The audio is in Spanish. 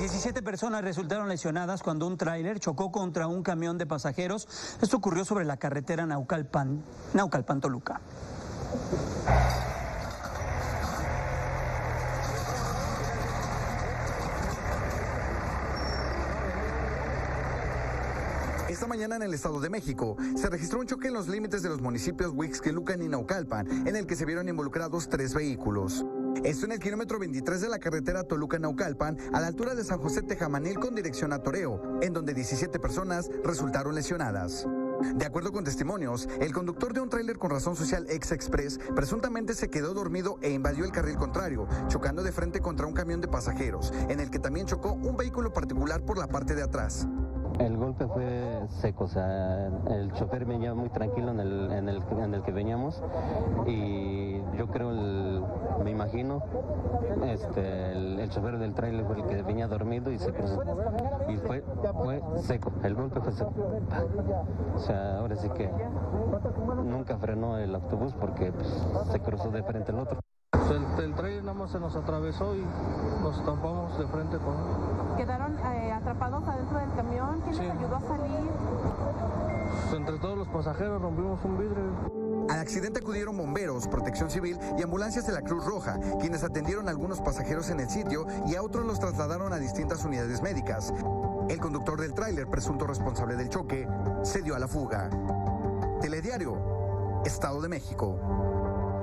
17 personas resultaron lesionadas cuando un tráiler chocó contra un camión de pasajeros. Esto ocurrió sobre la carretera Naucalpan-Toluca. Esta mañana en el Estado de México se registró un choque en los límites de los municipios Huixquilucan y Naucalpan, en el que se vieron involucrados 3 vehículos. Esto en el kilómetro 23 de la carretera Toluca-Naucalpan, a la altura de San José Tejamanil con dirección a Toreo, en donde 17 personas resultaron lesionadas. De acuerdo con testimonios, el conductor de un tráiler con razón social ex-express presuntamente se quedó dormido e invadió el carril contrario, chocando de frente contra un camión de pasajeros, en el que también chocó un vehículo particular por la parte de atrás. El golpe fue seco, o sea, el chofer venía muy tranquilo en el que veníamos y yo creo, me imagino, el chofer del tráiler fue el que venía dormido y se cruzó. Y fue seco, el golpe fue seco. O sea, ahora sí que nunca frenó el autobús porque pues, se cruzó de frente al otro. El tráiler nada más se nos atravesó y nos estampamos de frente con él. ¿Quedaron atrapados adentro del camión? ¿Quién les ayudó a salir? Pues entre todos los pasajeros rompimos un vidrio. Al accidente acudieron bomberos, protección civil y ambulancias de la Cruz Roja, quienes atendieron a algunos pasajeros en el sitio y a otros los trasladaron a distintas unidades médicas. El conductor del tráiler, presunto responsable del choque, se dio a la fuga. Telediario, Estado de México.